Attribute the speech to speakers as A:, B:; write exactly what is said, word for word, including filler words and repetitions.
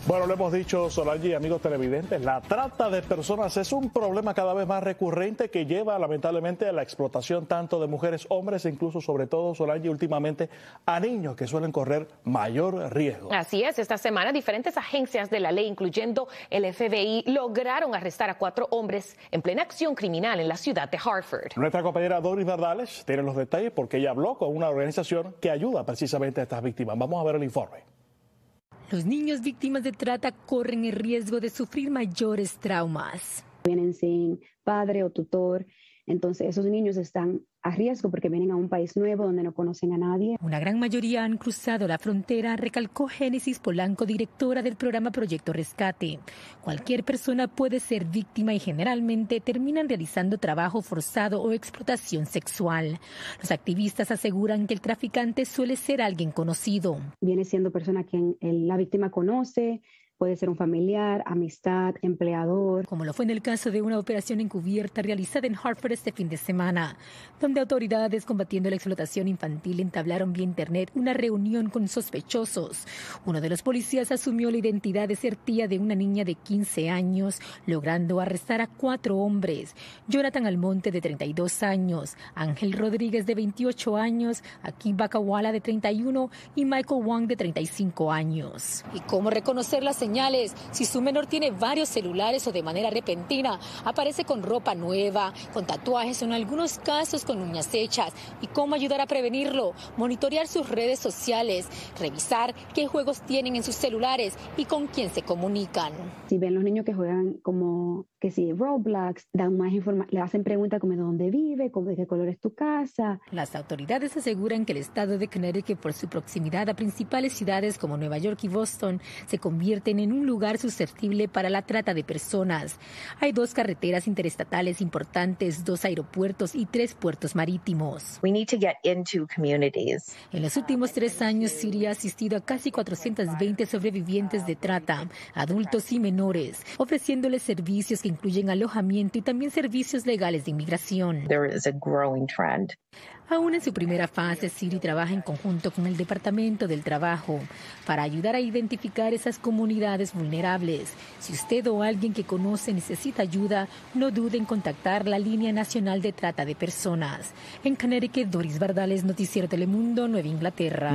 A: Bueno, lo hemos dicho, Solange y amigos televidentes, la trata de personas es un problema cada vez más recurrente que lleva lamentablemente a la explotación tanto de mujeres, hombres e incluso sobre todo, Solange, últimamente a niños que suelen correr mayor riesgo.
B: Así es, esta semana diferentes agencias de la ley, incluyendo el F B I, lograron arrestar a cuatro hombres en plena acción criminal en la ciudad de Hartford.
A: Nuestra compañera Doris Bardales tiene los detalles porque ella habló con una organización que ayuda precisamente a estas víctimas. Vamos a ver el informe.
C: Los niños víctimas de trata corren el riesgo de sufrir mayores traumas.
D: Vienen sin padre o tutor, entonces esos niños están a riesgo porque vienen a un país nuevo donde no conocen a nadie.
C: Una gran mayoría han cruzado la frontera, recalcó Génesis Polanco, directora del programa Proyecto Rescate. Cualquier persona puede ser víctima y generalmente terminan realizando trabajo forzado o explotación sexual. Los activistas aseguran que el traficante suele ser alguien conocido.
D: Viene siendo persona quien el, la víctima conoce. Puede ser un familiar, amistad, empleador.
C: Como lo fue en el caso de una operación encubierta realizada en Hartford este fin de semana, donde autoridades combatiendo la explotación infantil entablaron vía internet una reunión con sospechosos. Uno de los policías asumió la identidad de ser tía de una niña de quince años, logrando arrestar a cuatro hombres. Jonathan Almonte, de treinta y dos años, Ángel Rodríguez, de veintiocho años, Akim Bakawala, de treinta y uno y Michael Wong, de treinta y cinco años. ¿Y cómo reconocer las señales? Si su menor tiene varios celulares o de manera repentina aparece con ropa nueva, con tatuajes o en algunos casos con uñas hechas. ¿Y cómo ayudar a prevenirlo? Monitorear sus redes sociales, revisar qué juegos tienen en sus celulares y con quién se comunican.
D: Si ven los niños que juegan como que si Roblox, dan más información, le hacen preguntas como de dónde vive, como de qué color es tu casa.
C: Las autoridades aseguran que el estado de Connecticut, por su proximidad a principales ciudades como Nueva York y Boston, se convierten en un lugar susceptible para la trata de personas. Hay dos carreteras interestatales importantes, dos aeropuertos y tres puertos marítimos.
E: We need to get into communities.
C: En los últimos tres años, Siri ha asistido a casi cuatrocientos veinte sobrevivientes de trata, adultos y menores, ofreciéndoles servicios que incluyen alojamiento y también servicios legales de inmigración.
E: There is a growing trend.
C: Aún en su primera fase, Siri trabaja en conjunto con el Departamento del Trabajo para ayudar a identificar esas comunidades vulnerables. Si usted o alguien que conoce necesita ayuda, no dude en contactar la Línea Nacional de Trata de Personas. En Connecticut, Doris Bardales, Noticiero Telemundo, Nueva Inglaterra.